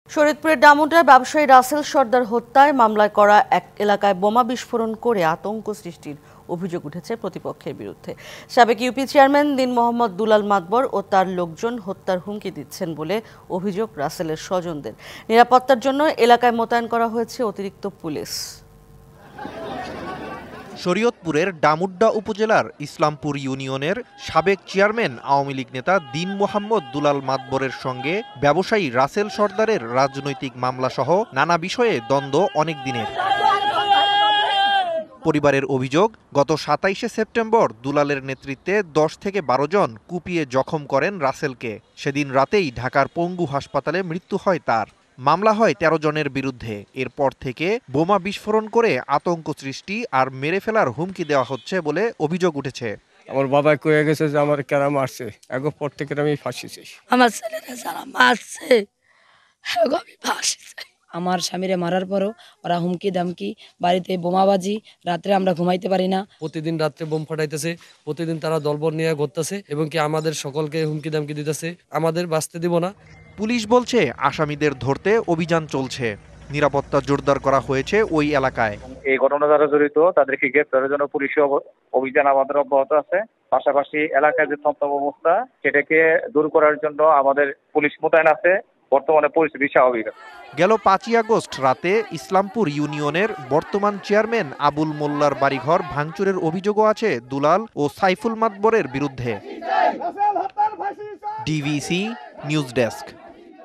শরীয়তপুরের ডামুড্রায় ব্যবসায়ী রাসেল সর্দার হত্যায় মামলায় করা এক এলাকায় বোমা বিস্ফোরণ করে আতঙ্ক সৃষ্টির অভিযোগ উঠেছে প্রতিপক্ষের বিরুদ্ধে। সাবেক ইউপি চেয়ারম্যান দীন মোহাম্মদ দুলাল মাতবর ও তার লোকজন হত্যার হুমকি দিচ্ছেন বলে অভিযোগ রাসেলের স্বজনদের। নিরাপত্তার জন্য এলাকায় মোতায়েন করা হয়েছে অতিরিক্ত পুলিশ। শরীয়তপুরের ডামুড্ডা উপজেলার ইসলামপুর ইউনিয়নের সাবেক চেয়ারম্যান আওয়ামী লীগ নেতা দীন মোহাম্মদ দুলাল মাতবরের সঙ্গে ব্যবসায়ী রাসেল সর্দারের রাজনৈতিক মামলাসহ নানা বিষয়ে দ্বন্দ্ব অনেক দিনের। পরিবারের অভিযোগ, গত ২৭শে সেপ্টেম্বর দুলালের নেতৃত্বে ১০ থেকে ১২ জন কুপিয়ে জখম করেন রাসেলকে। সেদিন রাতেই ঢাকার পঙ্গু হাসপাতালে মৃত্যু হয় তার। মামলা হয় ১৩ জনের বিরুদ্ধে। এরপর থেকে বোমা বিস্ফোরণ করে আতঙ্ক সৃষ্টি আর মেরে ফেলার হুমকি দেওয়া হচ্ছে বলে অভিযোগ উঠেছে। আমার বাবা কয়ে গেছে যে আমার কেন মারছে, এগো পর থেকে আমি ফাঁসি চাই। আমার ছেলেরা যারা মারছে আমি ফাঁসি চাই। আমার স্বামীরে মারার পরও ওরা হুমকি দামকি, বাড়িতে বোমাবাজি, রাত্রে আমরা ঘুমাইতে পারি না। প্রতিদিন রাত্রে বোম ফাটাইতেছে, প্রতিদিন তারা দলবল নিয়ে ঘুরতেছে এবং কি আমাদের সকলকে হুমকি দামকি দিতেছে, আমাদের বাঁচতে দিব না। পুলিশ বলছে আসামিদের ধরতে অভিযান চলছে। নিরাপত্তা জোরদার করা হয়েছে ওই এলাকায়। এই ঘটনা যারা জড়িত তাদেরকে গ্রেপ্তারের জন্য পুলিশ অভিযান আমাদের অব্যাহত আছে। পাশাপাশি এলাকায় যে থমথম অবস্থা সেটাকে দূর করার জন্য আমাদের পুলিশ মোতায়েন আছে। বর্তমানে পরিস্থিতি স্বাভাবিক। গেল ৫ই আগস্ট রাতে ইসলামপুর ইউনিয়নের বর্তমান চেয়ারম্যান আবুল মোল্লার বাড়িঘর ভাঙচুরের অভিযোগও আছে দুলাল ও সাইফুল মাতবরের বিরুদ্ধে। DVC news desk.